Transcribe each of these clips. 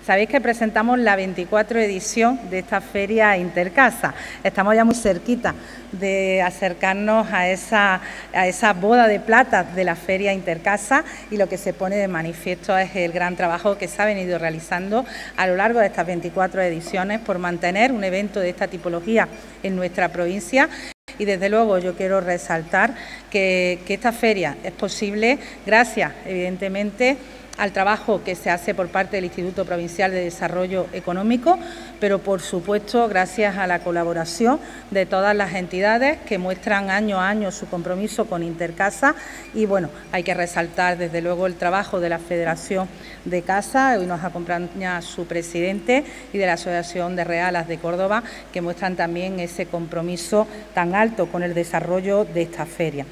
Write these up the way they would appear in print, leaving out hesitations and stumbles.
Sabéis que presentamos la 24 edición de esta Feria Intercasa. Estamos ya muy cerquita de acercarnos a esa boda de plata de la Feria Intercasa, y lo que se pone de manifiesto es el gran trabajo que se ha venido realizando a lo largo de estas 24 ediciones por mantener un evento de esta tipología en nuestra provincia. Y desde luego yo quiero resaltar que esta feria es posible gracias, evidentemente, al trabajo que se hace por parte del Instituto Provincial de Desarrollo Económico, pero por supuesto gracias a la colaboración de todas las entidades que muestran año a año su compromiso con Intercasa. Y bueno, hay que resaltar desde luego el trabajo de la Federación de Casa, hoy nos acompaña su presidente, y de la Asociación de Realas de Córdoba, que muestran también ese compromiso tan alto con el desarrollo de esta feria.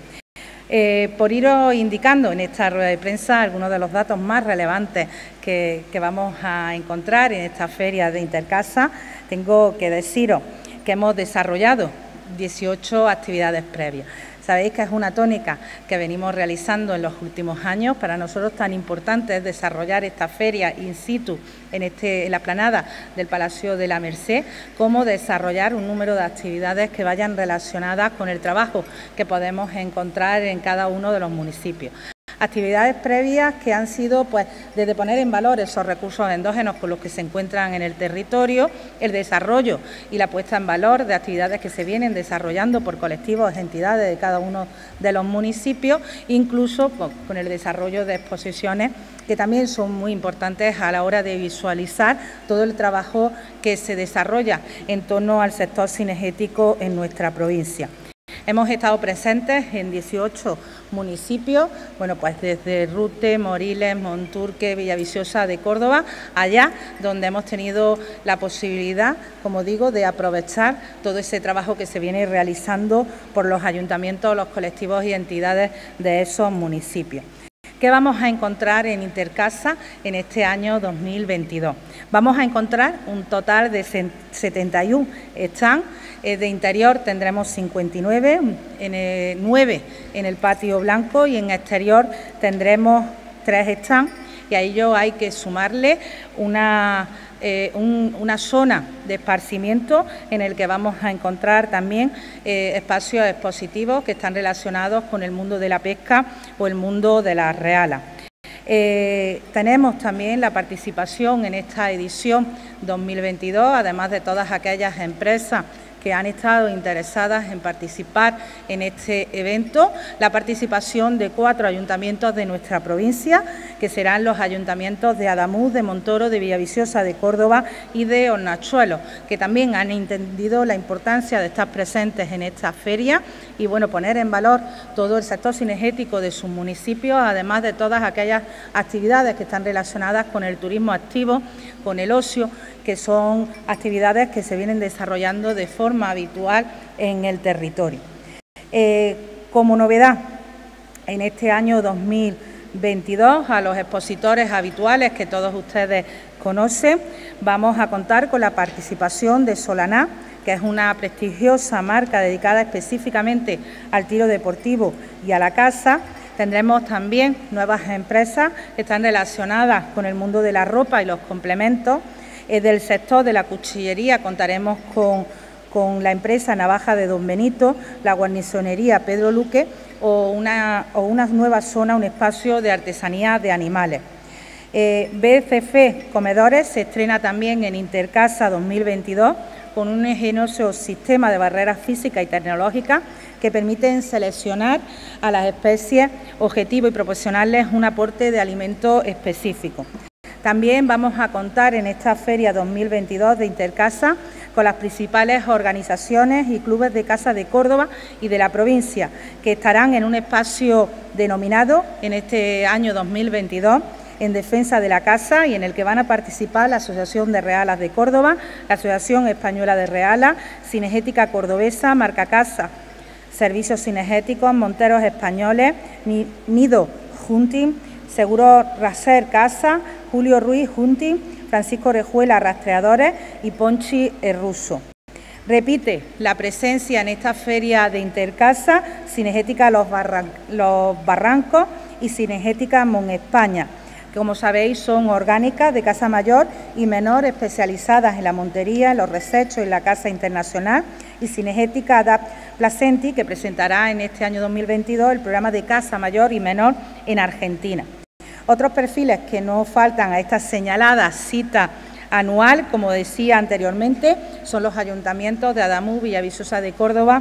Por iros indicando en esta rueda de prensa algunos de los datos más relevantes que vamos a encontrar en esta feria de Intercasa, tengo que deciros que hemos desarrollado 18 actividades previas. Sabéis que es una tónica que venimos realizando en los últimos años. Para nosotros tan importante es desarrollar esta feria in situ en la explanada del Palacio de la Merced, como desarrollar un número de actividades que vayan relacionadas con el trabajo que podemos encontrar en cada uno de los municipios. Actividades previas que han sido desde poner en valor esos recursos endógenos con los que se encuentran en el territorio, el desarrollo y la puesta en valor de actividades que se vienen desarrollando por colectivos, entidades de cada uno de los municipios, incluso con el desarrollo de exposiciones que también son muy importantes a la hora de visualizar todo el trabajo que se desarrolla en torno al sector cinegético en nuestra provincia. Hemos estado presentes en 18 municipios, desde Rute, Moriles, Monturque, Villaviciosa de Córdoba, allá donde hemos tenido la posibilidad, como digo, de aprovechar todo ese trabajo que se viene realizando por los ayuntamientos, los colectivos y entidades de esos municipios. ¿Qué vamos a encontrar en Intercasa en este año 2022? Vamos a encontrar un total de 71 stands. De interior tendremos 59, 9 en el patio blanco, y en exterior tendremos 3 stands, y a ello hay que sumarle una zona de esparcimiento en el que vamos a encontrar también espacios expositivos que están relacionados con el mundo de la pesca o el mundo de la reala. Tenemos también la participación en esta edición 2022, además de todas aquellas empresas que han estado interesadas en participar en este evento, la participación de 4 ayuntamientos de nuestra provincia, que serán los ayuntamientos de Adamuz, de Montoro, de Villaviciosa de Córdoba y de Hornachuelos, que también han entendido la importancia de estar presentes en esta feria y poner en valor todo el sector cinegético de sus municipios, además de todas aquellas actividades que están relacionadas con el turismo activo, con el ocio, que son actividades que se vienen desarrollando de forma habitual en el territorio. Como novedad, en este año 2022, a los expositores habituales que todos ustedes conocen, vamos a contar con la participación de Solaná, que es una prestigiosa marca dedicada específicamente al tiro deportivo y a la caza. Tendremos también nuevas empresas que están relacionadas con el mundo de la ropa y los complementos. Del sector de la cuchillería contaremos con la empresa Navaja de Don Benito, la guarnizonería Pedro Luque o una nueva zona, un espacio de artesanía de animales. BCF Comedores se estrena también en Intercasa 2022 con un ingenioso sistema de barreras físicas y tecnológicas que permiten seleccionar a las especies objetivo y proporcionarles un aporte de alimento específico. También vamos a contar en esta Feria 2022 de Intercasa con las principales organizaciones y clubes de caza de Córdoba y de la provincia, que estarán en un espacio denominado en este año 2022 en defensa de la caza, y en el que van a participar la Asociación de Realas de Córdoba, la Asociación Española de Realas, Cinegética Cordobesa, Marca Casa, Servicios Cinegéticos, Monteros Españoles, Nido Hunting, Seguro Raser Casa, Julio Ruiz Hunting, Francisco Orejuela Rastreadores y Ponchi Russo. Repite la presencia en esta feria de Intercasa Cinegética Los Barrancos y Cinegética Mon España. que, como sabéis, son orgánicas de casa mayor y menor, especializadas en la montería, en los resechos y en la casa internacional, y Cinegética Adapt Placenti, que presentará en este año 2022 el programa de casa mayor y menor en Argentina. Otros perfiles que no faltan a esta señalada cita anual, como decía anteriormente, son los ayuntamientos de Adamuz, Villaviciosa de Córdoba,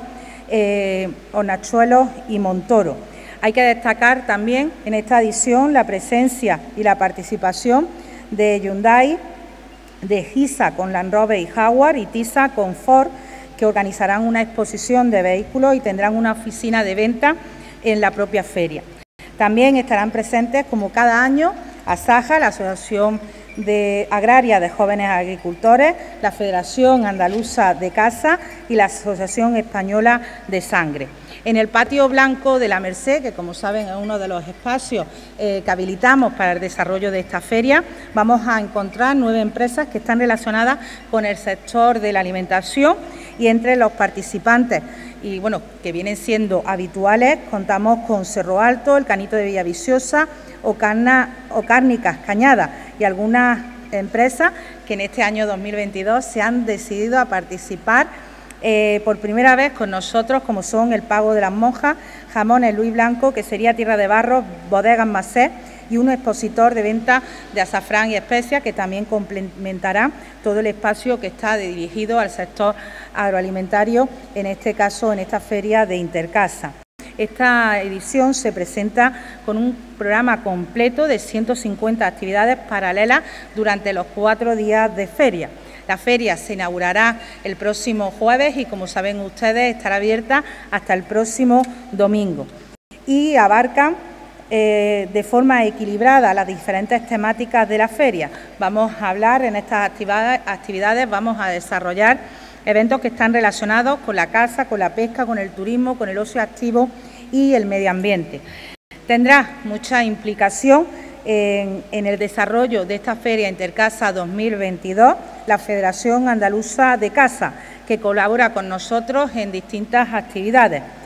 Hornachuelos y Montoro. Hay que destacar también en esta edición la presencia y la participación de Hyundai, de Giza con Land Rover y Jaguar, y Tisa con Ford, que organizarán una exposición de vehículos y tendrán una oficina de venta en la propia feria. También estarán presentes, como cada año, ASAJA, la Asociación Agraria de Jóvenes Agricultores, la Federación Andaluza de Caza y la Asociación Española de Sangre. En el patio blanco de la Merced, que como saben es uno de los espacios que habilitamos para el desarrollo de esta feria, vamos a encontrar 9 empresas que están relacionadas con el sector de la alimentación, y entre los participantes y bueno, que vienen siendo habituales, contamos con Cerro Alto, el Canito de Villaviciosa o Cárnicas Cañada, y algunas empresas que en este año 2022 se han decidido a participar por primera vez con nosotros, como son el Pago de las Monjas, Jamones Luis Blanco, que sería Tierra de Barro, Bodegas Macé, y un expositor de venta de azafrán y especias que también complementará todo el espacio que está dirigido al sector agroalimentario, en este caso en esta feria de Intercasa. Esta edición se presenta con un programa completo de 150 actividades paralelas durante los 4 días de feria. La feria se inaugurará el próximo jueves y, como saben ustedes, estará abierta hasta el próximo domingo. Y abarcan de forma equilibrada las diferentes temáticas de la feria. Vamos a hablar en estas actividades, vamos a desarrollar eventos que están relacionados con la caza, con la pesca, con el turismo, con el ocio activo y el medio ambiente. Tendrá mucha implicación en el desarrollo de esta Feria Intercasa 2022 la Federación Andaluza de Caza, que colabora con nosotros en distintas actividades.